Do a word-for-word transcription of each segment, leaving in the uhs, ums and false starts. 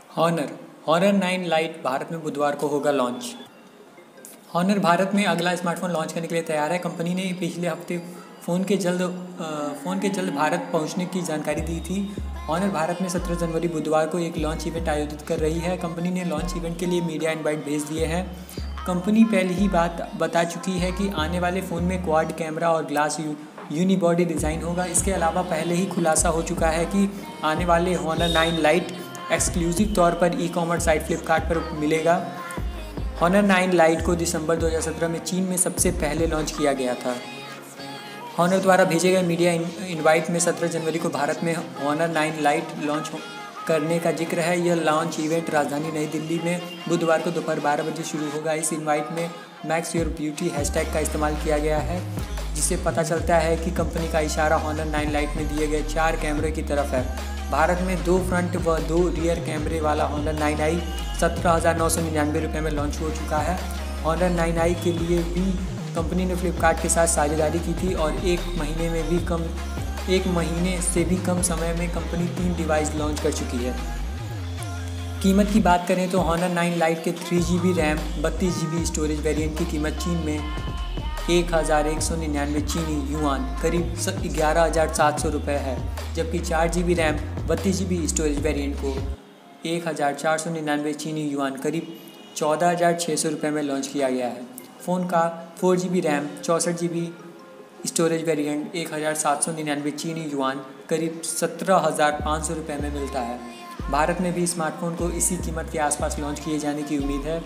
Honor Honor nine lite Bharat में बुधवार को होगा लॉन्च। हॉनर भारत में अगला स्मार्टफोन लॉन्च करने के लिए तैयार है। कंपनी ने पिछले हफ्ते फ़ोन के जल्द फ़ोन के जल्द भारत पहुंचने की जानकारी दी थी। हॉनर भारत में सत्रह जनवरी बुधवार को एक लॉन्च इवेंट आयोजित कर रही है। कंपनी ने लॉन्च इवेंट के लिए मीडिया इनवाइट भेज दिए हैं। कंपनी पहले ही बात बता चुकी है कि आने वाले फ़ोन में क्वाड कैमरा और ग्लास यू यूनिबॉडी डिज़ाइन होगा। इसके अलावा पहले ही खुलासा हो चुका है कि आने वाले हॉनर नाइन लाइट एक्सक्लूसिव तौर पर ई कॉमर्स साइट फ्लिपकार्ट पर मिलेगा। हॉनर नाइन लाइट को दिसंबर दो हज़ार सत्रह में चीन में सबसे पहले लॉन्च किया गया था। हॉनर द्वारा भेजे गए मीडिया इनवाइट में सत्रह जनवरी को भारत में हॉनर नाइन लाइट लॉन्च करने का जिक्र है। यह लॉन्च इवेंट राजधानी नई दिल्ली में बुधवार को दोपहर बारह बजे शुरू होगा। इस इनवाइट में मैक्स योर ब्यूटी हैशटैग का इस्तेमाल किया गया है, जिससे पता चलता है कि कंपनी का इशारा हॉनर नाइन लाइट में दिए गए चार कैमरे की तरफ है। भारत में दो फ्रंट व दो रियर कैमरे वाला हॉनर नाइन आई सत्रह हज़ार नौ सौ निन्यानवे रुपये में लॉन्च हो चुका है। हॉनर नाइन आई के लिए भी कंपनी ने फ्लिपकार्ट के साथ साझेदारी की थी और एक महीने में भी कम एक महीने से भी कम समय में कंपनी तीन डिवाइस लॉन्च कर चुकी है। कीमत की बात करें तो हॉनर नाइन लाइट के थ्री जी बी रैम बत्तीस जी बी स्टोरेज वेरिएंट की कीमत चीन में एक हज़ार एक सौ निन्यानवे चीनी युआन करीब ग्यारह हज़ार सात सौ रुपये है, जबकि चार जी बी रैम बत्तीस जी बी स्टोरेज वेरिएंट को एक हज़ार चार सौ निन्यानवे चीनी युआन करीब चौदह हज़ार छः सौ रुपये में लॉन्च किया गया है। फ़ोन का फोर जी बी रैम चौंसठ जी बी स्टोरेज वेरिएंट एक हज़ार सात सौ निन्यानवे चीनी युआन करीब सत्रह हज़ार पाँच सौ रुपये में मिलता है। भारत में भी स्मार्टफोन को इसी कीमत के आसपास लॉन्च किए जाने की उम्मीद है।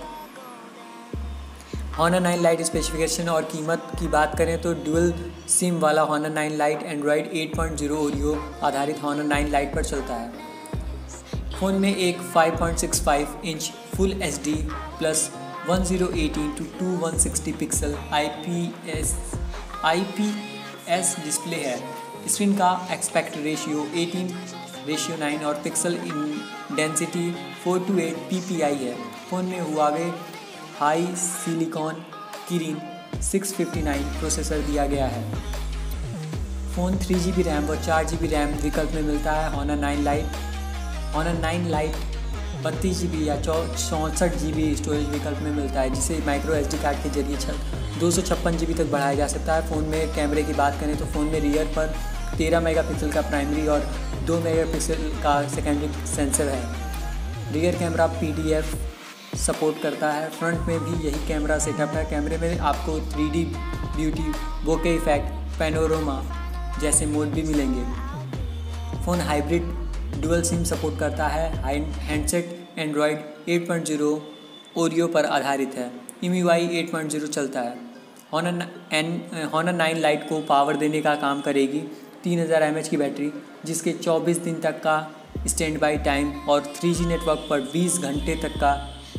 हॉनर नाइन लाइट स्पेसिफिकेशन और कीमत की बात करें तो डुअल सिम वाला Honor nine lite Android eight point zero Oreo आधारित हॉनर नाइन लाइट पर चलता है। फ़ोन में एक five point six five inch full H D plus one zero eighteen two two one sixty pixel I P S I P S display है। Screen का aspect ratio eighteen ratio nine और pixel in density four two eight P P I है। Phone में Huawei HiSilicon Kirin six fifty nine processor दिया गया है। Phone three G B RAM व चार जी बी रैम विकल्प में मिलता है। Honor nine lite Honor nine lite बत्तीस जी बी या चौंसठ जी बी स्टोरेज विकल्प में मिलता है, जिसे माइक्रो एस डी कार्ड के जरिए दो सौ छप्पन जी बी तक बढ़ाया जा सकता है। फ़ोन में कैमरे की बात करें तो फ़ोन में रियर पर तेरह मेगापिक्सल का प्राइमरी और दो मेगापिक्सल का सेकेंडरी सेंसर है। Rear camera P D F support करता है। फ्रंट में भी यही कैमरा सेटअप है। कैमरे में आपको three D beauty, bokeh effect, panorama जैसे मोड भी मिलेंगे। Phone hybrid dual SIM support करता है। Handset Android eight point zero Oreo पर आधारित है। E M U I eight point zero चलता है। हॉनर एन हॉनर नाइन लाइट को पावर देने का काम करेगी तीन हज़ार एम एच की बैटरी, जिसके चौबीस दिन तक का स्टैंड बाई टाइम और थ्री जी नेटवर्क पर बीस घंटे तक का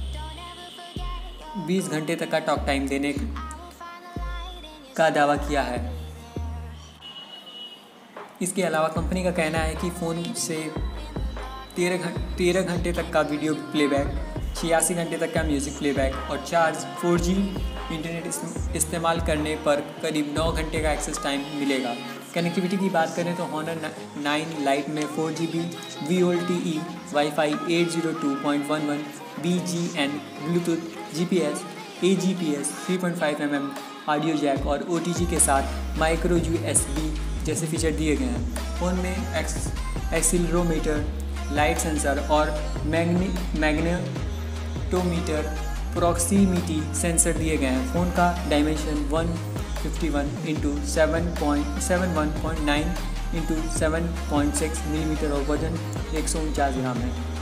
बीस घंटे तक का टॉक टाइम देने का दावा किया है। इसके अलावा कंपनी का कहना है कि फ़ोन से तेरह घंटे तेरह घंटे तक का वीडियो प्लेबैक, छियासी घंटे तक का म्यूज़िक प्लेबैक और चार्ज फोर जी इंटरनेट इस्तेमाल करने पर करीब नौ घंटे का एक्सेस टाइम मिलेगा। कनेक्टिविटी की बात करें तो हॉनर नाइन लाइट में four G B V O L T E wifi eight zero two point one one B G N Bluetooth G P S A G P S three point five M M audio jack और O T G के साथ micro U S B जैसे feature दिए गए हैं। Phone में x accelerometer, light sensor और मैग्ने magnetometer proximity sensor दिए गए हैं। फ़ोन का dimension one fifty one into seven point seven one point nine into seven point six millimetre और वजन एक सौ उनचास ग्राम है।